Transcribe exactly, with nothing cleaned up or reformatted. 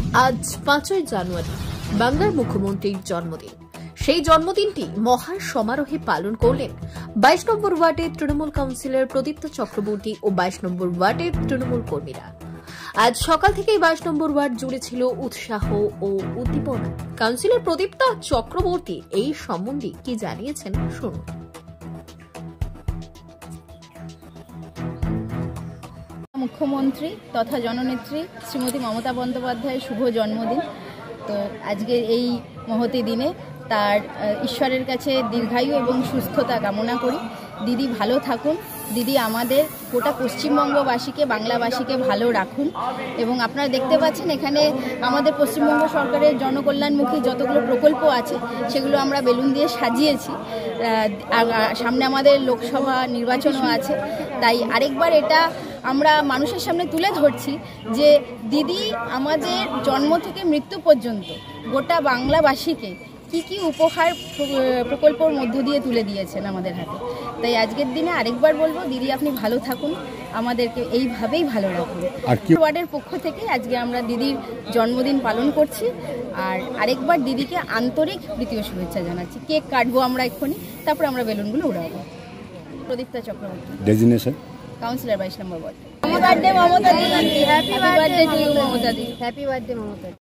আজ পাঁচই জানুয়ারি বাংলার মুখ্যমন্ত্রীর জন্মদিন। সেই জন্মদিনটি মহা সমারোহে পালন করলেন বাইশ নম্বর ওয়ার্ডের তৃণমূল কাউন্সিলর প্রদীপ্ত চক্রবর্তী ও বাইশ নম্বর ওয়ার্ডের তৃণমূল কর্মীরা। আজ সকাল থেকেই বাইশ নম্বর ওয়ার্ড জুড়ে ছিল উৎসাহ ও উদ্দীপনা। কাউন্সিলর প্রদীপ্ত চক্রবর্তী এই সম্বন্ধে কি জানিয়েছেন শুনুন। মুখ্যমন্ত্রী তথা জননেত্রী শ্রীমতী মমতা বন্দ্যোপাধ্যায়ের শুভ জন্মদিন। তো আজকের এই মহতি দিনে তার ঈশ্বরের কাছে দীর্ঘায়ু এবং সুস্থতা কামনা করি। দিদি ভালো থাকুন, দিদি আমাদের গোটা পশ্চিমবঙ্গবাসীকে বাংলাবাসীকে ভালো রাখুন। এবং আপনারা দেখতে পাচ্ছেন এখানে আমাদের পশ্চিমবঙ্গ সরকারের জনকল্যাণমুখী যতগুলো প্রকল্প আছে সেগুলো আমরা বেলুন দিয়ে সাজিয়েছি। সামনে আমাদের লোকসভা নির্বাচনও আছে, তাই আরেকবার এটা আমরা মানুষের সামনে তুলে ধরছি যে দিদি আমাদের জন্ম থেকে মৃত্যু পর্যন্ত গোটা বাংলাবাসীকে কি কি উপহার প্রকল্পের মধ্য দিয়ে তুলে দিয়েছেন আমাদের হাতে। তাই আজকের দিনে আরেকবার বলবো দিদি আপনি ভালো থাকুন, আমাদেরকে এইভাবেই ভালো রাখুন। ওয়ার্ডের পক্ষ থেকে আজকে আমরা দিদির জন্মদিন পালন করছি, আর আরেকবার দিদিকে আন্তরিক প্রীতীয় শুভেচ্ছা জানাচ্ছি। কেক কাটবো আমরা এক্ষুনি, তারপর আমরা বেলুনগুলো উড়াবো। প্রদীপ্তা চক্রবর্তী, ডেজিগনেশন কাউন্সিলর বাইশ number ward. Happy birthday Mamata di, happy birthday to you Mamata di, happy birthday Mamata.